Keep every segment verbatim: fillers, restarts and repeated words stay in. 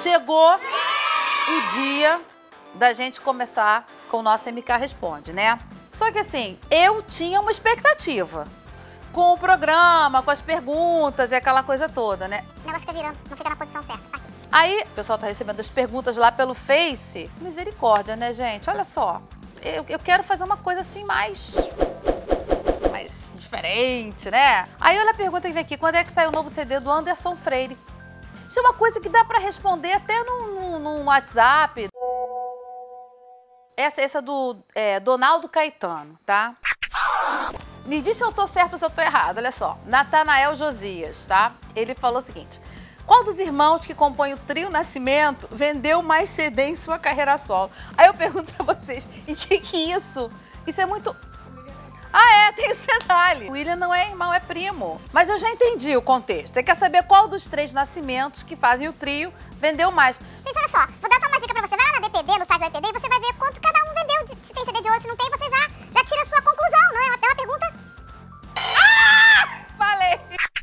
chegou o dia da gente começar com o nosso M K Responde, né? Só que assim, eu tinha uma expectativa. Com o programa, com as perguntas e aquela coisa toda, né? O negócio fica virando, não fica na posição certa. Aqui. Aí, o pessoal tá recebendo as perguntas lá pelo Face. Misericórdia, né, gente? Olha só, eu, eu quero fazer uma coisa assim mais... mais diferente, né? Aí olha a pergunta que vem aqui, quando é que sai o novo C D do Anderson Freire? Isso é uma coisa que dá pra responder até no, no, no WhatsApp. Essa, essa é do é, Donaldo Caetano, tá? Me diz se eu tô certo ou se eu tô errado, olha só. Natanael Josias, tá? Ele falou o seguinte: qual dos irmãos que compõem o trio Nascimento vendeu mais C D em sua carreira solo? Aí eu pergunto pra vocês, e que que é isso? Isso é muito... Ah, é, tem esse detalhe. O William não é irmão, é primo. Mas eu já entendi o contexto. Você quer saber qual dos três nascimentos que fazem o trio vendeu mais? Gente, olha só, vou dar só uma dica pra você. Vai lá na B P D, no site da B P D, e você vai ver quanto cada um vendeu. De, se tem C D de hoje, se não tem, você já, já tira a sua conclusão, não é? É uma pergunta... Ah! Falei!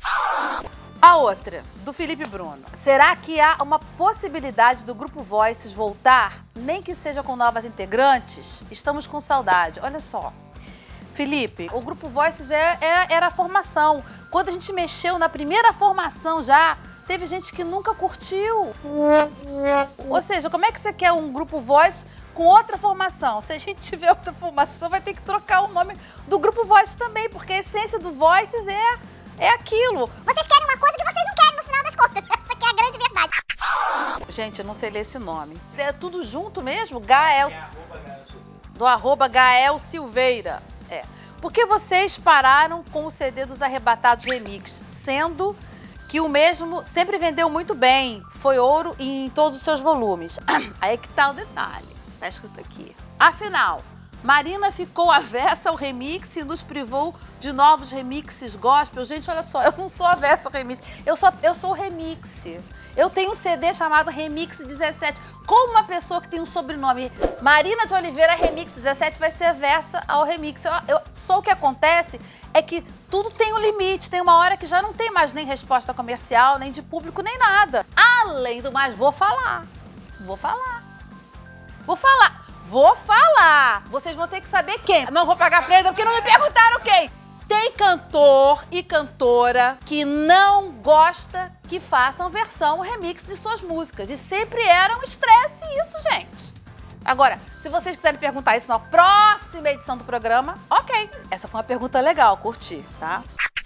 A outra, do Felipe Bruno. Será que há uma possibilidade do Grupo Voices voltar, nem que seja com novas integrantes? Estamos com saudade. Olha só. Felipe, o Grupo Voices é, é, era a formação. Quando a gente mexeu na primeira formação já, teve gente que nunca curtiu. Ou seja, como é que você quer um Grupo Voices com outra formação? Se a gente tiver outra formação, vai ter que trocar o nome do Grupo Voices também, porque a essência do Voices é, é aquilo. Vocês querem uma coisa que vocês não querem no final das contas. Essa aqui é a grande verdade. Gente, eu não sei ler esse nome. É tudo junto mesmo? Gael... Do arroba Gael Silveira. É. Por que vocês pararam com o C D dos Arrebatados Remix, sendo que o mesmo sempre vendeu muito bem, foi ouro em todos os seus volumes? Aí é que tá o detalhe, tá escrito aqui. Afinal, Marina ficou avessa ao remix e nos privou de novos remixes gospel. Gente, olha só, eu não sou avessa ao remix, eu sou, eu sou remix. Eu tenho um C D chamado Remix dezessete. Como uma pessoa que tem um sobrenome Marina de Oliveira Remix dezessete vai ser avessa ao remix? Eu, eu, só o que acontece é que tudo tem um limite, tem uma hora que já não tem mais nem resposta comercial, nem de público, nem nada. Além do mais, vou falar, vou falar, vou falar, vou falar. Vocês vão ter que saber quem. Não vou pagar prenda porque não me perguntaram quem. Tem cantor e cantora que não gosta que façam versão remix de suas músicas. E sempre era um estresse isso, gente. Agora, se vocês quiserem perguntar isso na próxima edição do programa, ok. Essa foi uma pergunta legal, curti, tá?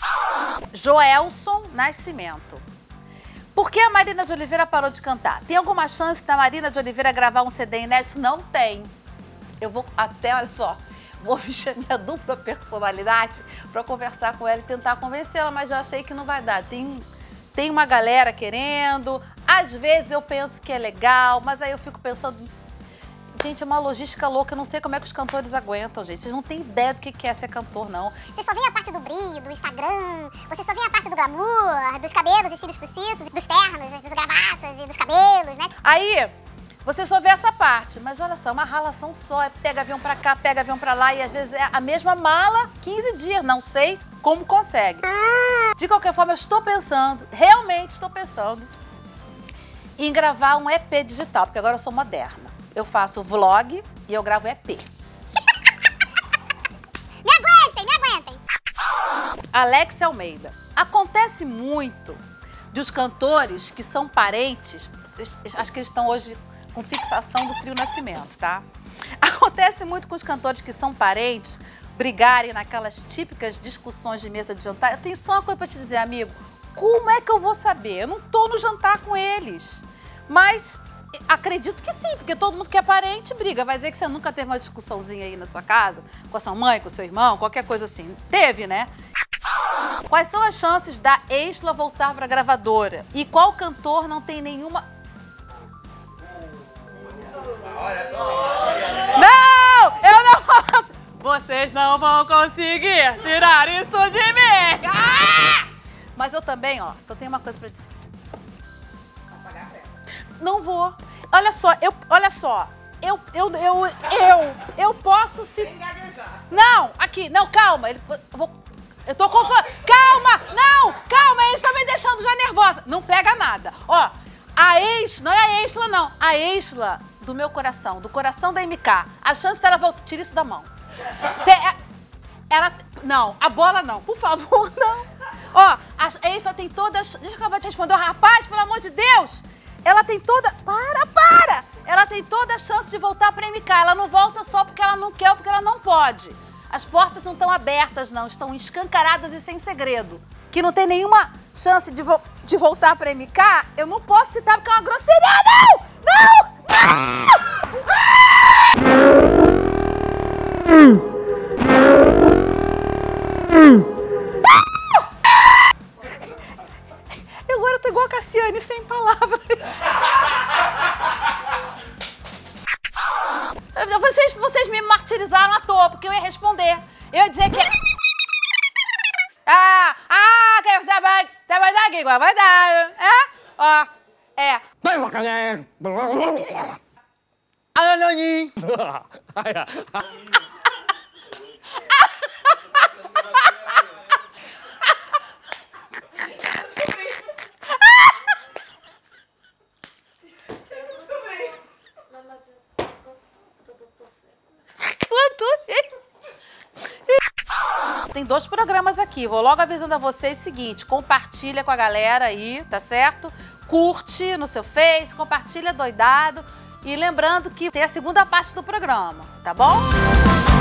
Joelson Nascimento. Por que a Marina de Oliveira parou de cantar? Tem alguma chance da Marina de Oliveira gravar um C D inédito? Não tem. Eu vou até, olha só... Vou mexer minha dupla personalidade para conversar com ela e tentar convencê-la, mas já sei que não vai dar. Tem, tem uma galera querendo, às vezes eu penso que é legal, mas aí eu fico pensando... Gente, é uma logística louca, eu não sei como é que os cantores aguentam, gente. Vocês não têm ideia do que é ser cantor, não. Você só vê a parte do brilho, do Instagram, você só vê a parte do glamour, dos cabelos e cílios postiços, dos ternos, dos gravatas e dos cabelos, né? Aí... Você só vê essa parte, mas olha só, uma ralação só, é pega avião pra cá, pega avião pra lá e às vezes é a mesma mala, quinze dias, não sei como consegue. De qualquer forma, eu estou pensando, realmente estou pensando em gravar um E P digital, porque agora eu sou moderna. Eu faço vlog e eu gravo E P. Me aguentem, me aguentem! Alex Almeida. Acontece muito dos cantores que são parentes, acho que eles estão hoje... com fixação do trio Nascimento, tá? Acontece muito com os cantores que são parentes brigarem naquelas típicas discussões de mesa de jantar. Eu tenho só uma coisa pra te dizer, amigo. Como é que eu vou saber? Eu não tô no jantar com eles. Mas acredito que sim, porque todo mundo que é parente briga. Vai dizer que você nunca teve uma discussãozinha aí na sua casa, com a sua mãe, com o seu irmão, qualquer coisa assim. Teve, né? Quais são as chances da Exla voltar pra gravadora? E qual cantor não tem nenhuma... Não! Eu não posso! Vocês não vão conseguir tirar isso de mim! Ah! Mas eu também, ó, então tem uma coisa pra dizer. Não vou. Olha só, eu, olha só. Eu, eu, eu, eu, eu posso se... Não, aqui, não, calma. Ele, eu, vou, eu tô com... Calma, não, calma, eles estão me deixando já nervosa. Não pega nada. Ó, a ex, não é a Exla, não. A Exla do meu coração, do coração da M K. A chance dela voltar... Tira isso da mão. Ela... Não, a bola não. Por favor, não. Ó, a Exla tem todas... Deixa eu acabar de responder. Rapaz, pelo amor de Deus. Ela tem toda... Para, para! Ela tem toda a chance de voltar pra M K. Ela não volta só porque ela não quer ou porque ela não pode. As portas não estão abertas, não. Estão escancaradas e sem segredo. Que não tem nenhuma chance de, vo de voltar pra M K, eu não posso citar porque é uma grosseria. Não! Não! Eu agora tô igual a Cassiane, sem palavras. Vocês, vocês me martirizaram à toa, porque eu ia responder. Eu ia dizer que... Ah, ah, que eu trabalho, trabalho aqui com a verdade, é? Ó, é. Anoni. Tem dois programas aqui, vou logo avisando a vocês o seguinte, compartilha com a galera aí, tá certo? Curte no seu Face, compartilha doidado e lembrando que tem a segunda parte do programa, tá bom?